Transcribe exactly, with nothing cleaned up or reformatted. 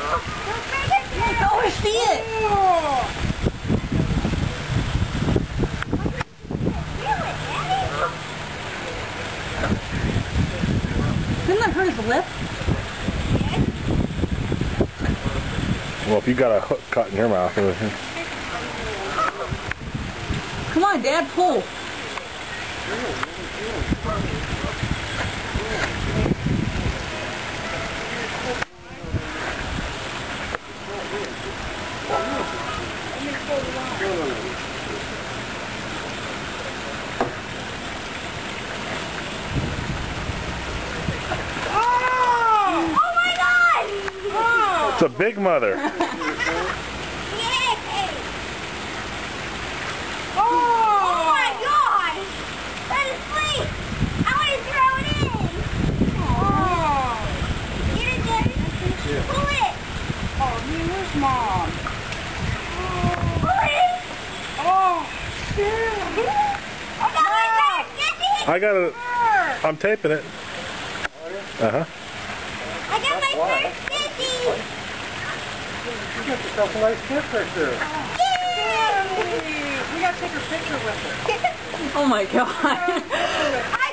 Oh, I see it! Didn't that hurt his lip? Well, if you got a hook caught in your mouth, it would... Come on, Dad, pull. It's a big mother. Oh! Oh my God! Let it sleep! I want to throw it in! Oh! Get it, Daddy! Pull it! Oh, where's Mom? Pull it! Oh, Oh no, it's hurt! Daddy! I got it. I'm taping it. Uh-huh. I got my first fishy! You got yourself a nice fish right there. we gotta take a picture with it. Yay! Oh my God. I